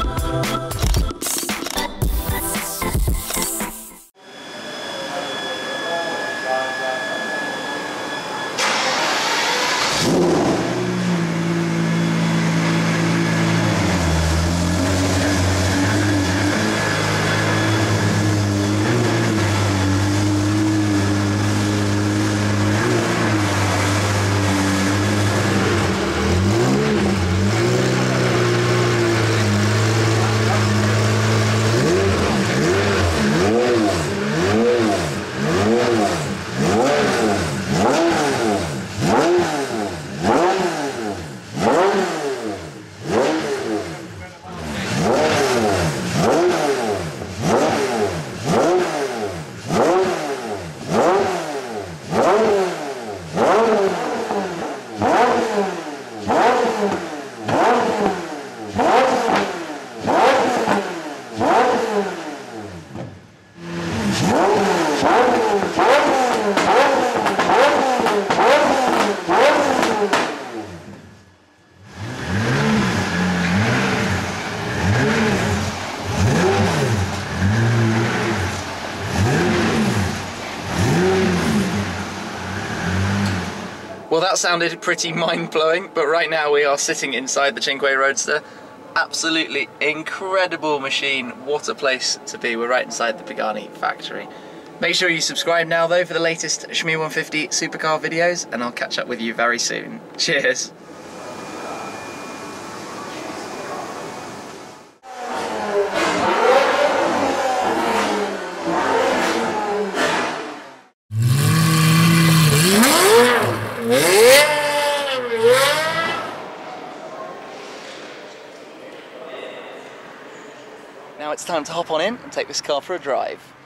Well, that sounded pretty mind-blowing, but right now we are sitting inside the Cinque Roadster. Absolutely incredible machine. What a place to be. We're right inside the Pagani factory. Make sure you subscribe now though for the latest Shmee 150 supercar videos, and I'll catch up with you very soon. Cheers! Now it's time to hop on in and take this car for a drive.